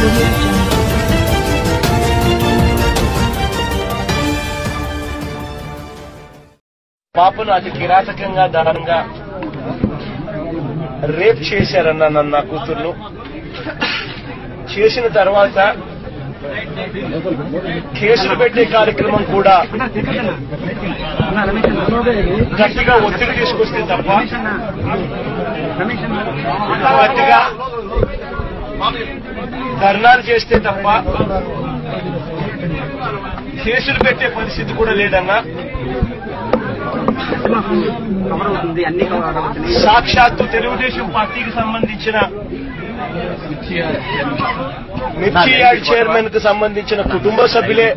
పాపను అతి కిరాతకంగా దారుణంగా రేప్ చేశారన్న నా కూతుర్ను చేసిన తర్వాత కేసులు పెట్టే కార్యక్రమం కూడా గట్టిగా ఒత్తిడి తీసుకొస్తే తప్ప గట్టిగా ధర్నాలు చేస్తే తప్ప కేసులు పెట్టే పరిస్థితి కూడా లేదన్నా. సాక్షాత్తు తెలుగుదేశం పార్టీకి సంబంధించిన మిర్చియాడ్ చైర్మన్ కు సంబంధించిన కుటుంబ సభ్యులే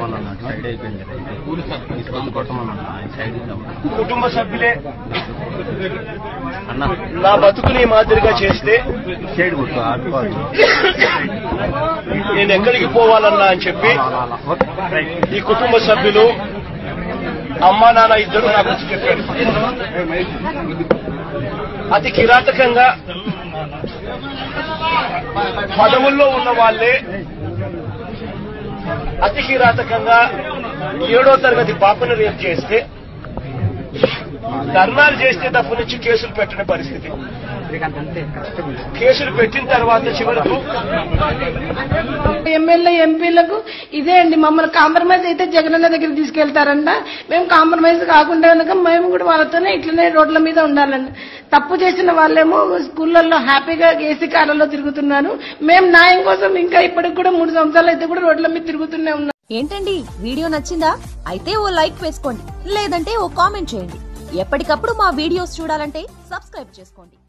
నా బతుకుని మాదిరిగా చేస్తే నేను ఎక్కడికి పోవాలన్నా అని చెప్పి ఈ కుటుంబ సభ్యులు అమ్మా నాన్న ఇద్దరు నాకు వచ్చి చెప్పారు. అతి కిరాతకంగా పదవుల్లో ఉన్న వాళ్లే అతి కిరాతకంగా 7వ తరగతి పాపను రేపు చేస్తే ధర్నాలు చేస్తే తప్పు నుంచి కేసులు పెట్టని పరిస్థితి. కేసులు పెట్టిన తర్వాత చివరకు ఎమ్మెల్యే ఎంపీలకు ఇదే అండి, మమ్మల్ని కాంప్రమైజ్ అయితే జగనన్న దగ్గరికి తీసుకెళ్తారంట. మేము కాంప్రమైజ్ కాకుండా కనుక మేము కూడా వాళ్ళతోనే ఇట్లనే రోడ్ల మీద ఉండాలండి. తప్పు చేసిన వాళ్ళేమో స్కూళ్లలో హ్యాపీగా ఏసీ కార్లలో తిరుగుతున్నారు. మేము న్యాయం కోసం ఇంకా ఇప్పటికి కూడా 3 సంవత్సరాలు అయితే కూడా రోడ్ల మీద తిరుగుతూనే ఉన్నాం. ఏంటండి వీడియో నచ్చిందా? అయితే ఓ లైక్ వేసుకోండి, లేదంటే ఓ కామెంట్ చేయండి. ఎప్పటికప్పుడు మా వీడియోస్ చూడాలంటే సబ్స్క్రైబ్ చేసుకోండి.